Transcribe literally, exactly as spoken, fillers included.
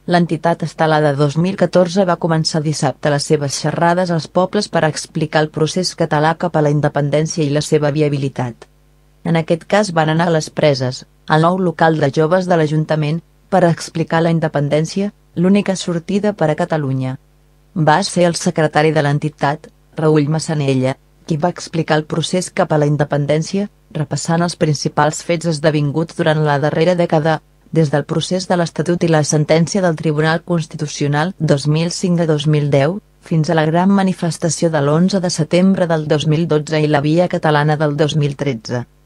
L'entitat Estelada dos mil catorze va començar dissabte les seves xerrades als pobles per explicar el procés català cap a la independència i la seva viabilitat. En aquest cas van anar a les Preses, al nou local de joves de l'Ajuntament, per explicar la independència, l'única sortida per a Catalunya. Va ser el secretari de l'entitat, Raül Massanella, qui va explicar el procés cap a la independència, repassant els principals fets esdevinguts durant la darrera dècada, des del procés de l'Estatut i la sentència del Tribunal Constitucional dos mil cinc de dos mil deu, fins a la gran manifestació de l'onze de setembre del dos mil dotze i la Via Catalana del dos mil tretze.